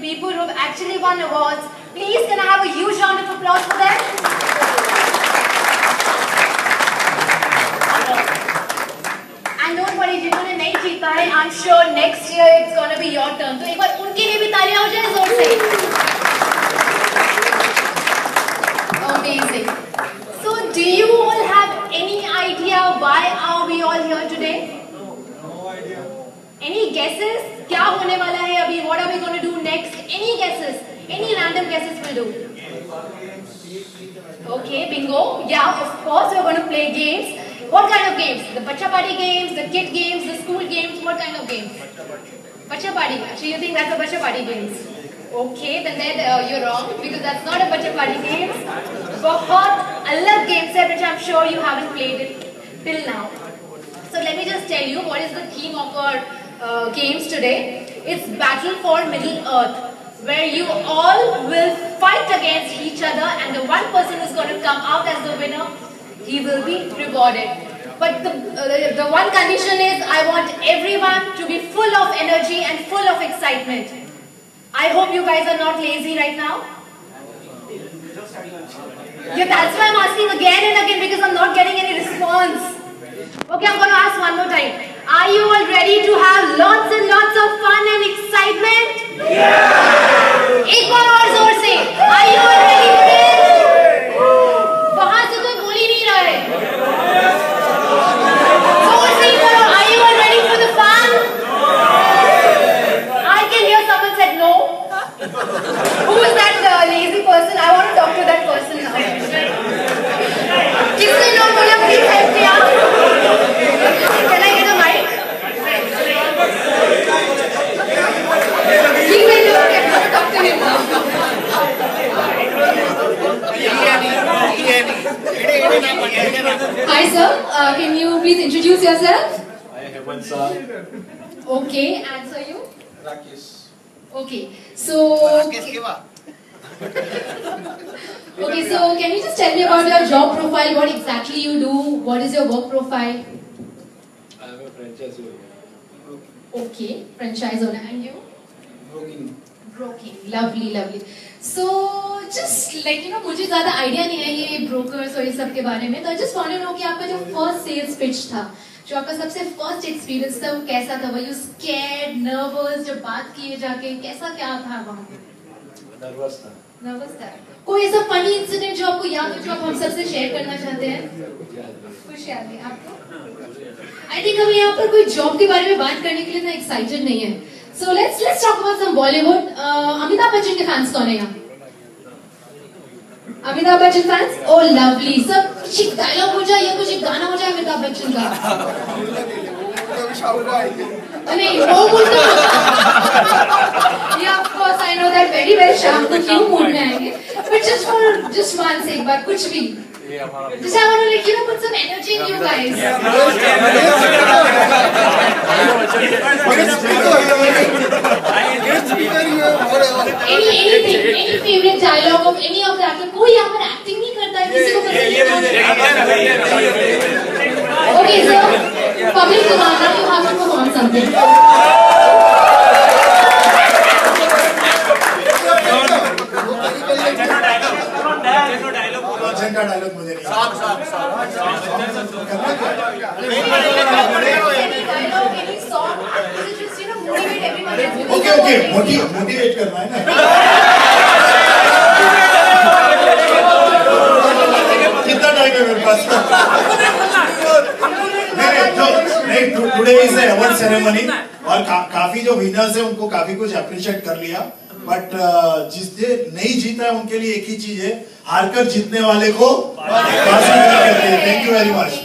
people who have actually won awards. Please, can I have a huge round of applause for them? And don't worry, जिन्होंने नहीं जीता है, I'm sure next year it's gonna be your turn. तो एक बार उनके लिए भी तालियां हो जाए जोर से. Amazing. So, do you all have any idea why are we all here today? No idea. Any guesses? क्या होने वाला है अभी? What are we going to do next? Any guesses? Any random guesses will do. Okay, bingo. Yeah, of course we're going to play games. What kind of games? The Bacha Party games, the kid games, the school games. What kind of games? Bacha Party. So you think that's a Bacha Party games? Okay, then you're wrong because that's not a Bacha Party games. बहुत अलग games है which I'm sure you haven't played it till now. So let me just tell you what is the theme of our games today. It's Battle for Middle Earth, where you all will fight against each other, and the one person who's going to come out as the winner, he will be rewarded. But the one condition is I want everyone to be full of energy and full of excitement. I hope you guys are not lazy right now. Yeah, that's why I'm asking again and again because I'm not getting any response. Okay, I'm going to ask one more time. Are you all ready to have lots and lots of fun and excitement? Yeah! एक बार और जोर से. Are you all ready for this? वहाँ से कोई बोल ही नहीं रहा है. जोर से ही बोलो. Are you all ready for the fun? I can hear someone said no. Who is that lazy person? I want to talk to that person now. किसने no बोला? Please help me out. Can I get a mic? He will look at me. Talk to him now. Hi sir, can you please introduce yourself? I have one son. Okay, and sir you? Rakesh. Okay, so okay, so can you just tell me about your job profile? What exactly you do? What is your work profile? I am a franchise owner. Okay, franchise owner, and you? Broking. Broking, lovely, lovely. So just like मुझे ज़्यादा idea नहीं है ये brokers और ये सब के बारे में. तो I just want to know कि आपका जो first sales pitch था, जो आपका सबसे first experience था, वो कैसा था? Were you scared, nervous? जब बात किए जाके कैसा क्या था वहाँ पे? Nervous था. Nervous था. कोई ऐसा funny incident जो आपको याद हो जो आप हम सबसे share करना चाहते हैं? कुछ याद है आपको? I think हम यहाँ पर कोई job के बारे में बात करने के लिए ना excited नहीं है. So let's talk about some Bollywood. Amitabh Bachchan के fans कौन है यहाँ? Amitabh Bachchan fans? Oh lovely. सब कुछ एक dialogue हो जाए या कुछ एक गाना हो जाए अमिताभ बच्चन का. नहीं वो बोलता. Yeah, of course I know that very well. शाम को क्यों मूड में आएंगे? But just once एक बार कुछ भी. Just I want to like put some energy in you guys. Anything, any favorite dialogue of any of the actors? कोई यहाँ पर acting नहीं करता है किसी को पसंद नहीं. Okay, so public demand, now you have to perform something. Dialogue मुझे नहीं. ओके मोटिवेट करना है ना. कितना टाइम है मेरे पास? नहीं टुडे इज अवार्ड सेरेमनी और काफी जो विनर्स है उनको काफी कुछ अप्रिशिएट कर लिया. बट जिसने नहीं जीता है उनके लिए एक ही चीज है, हारकर जीतने वाले को thank you very much.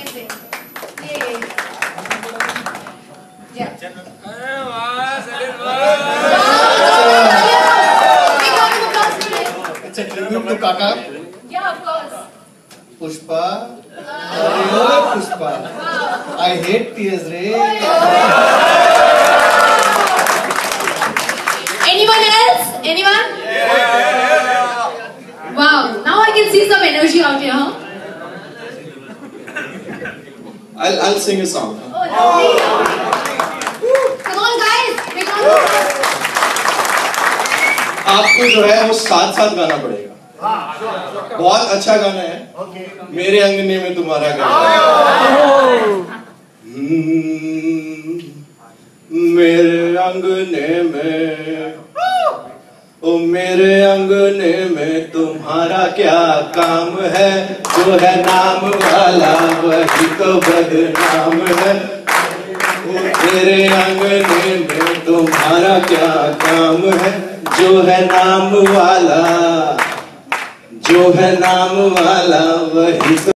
It's a tribute to Kaka. Yeah, of course. Pushpa. Pushpa. I hate tears, Ray. Anyone else? Anyone? Yeah. Wow. Now I can see some energy out here, huh? I'll sing a song. Oh, lovely. Come on, guys. Big round of applause. आपको जो है वो साथ साथ गाना पड़ेगा। बहुत अच्छा गाना है, मेरे अंगने में तुम्हारा गाना। मेरे अंगने में, ओ मेरे अंगने में तुम्हारा क्या काम है, जो है नाम वाला वही तो बदनाम है। ओ मेरे अंगने में तुम्हारा क्या काम है, जो है नाम वाला, जो है नाम वाला वही तो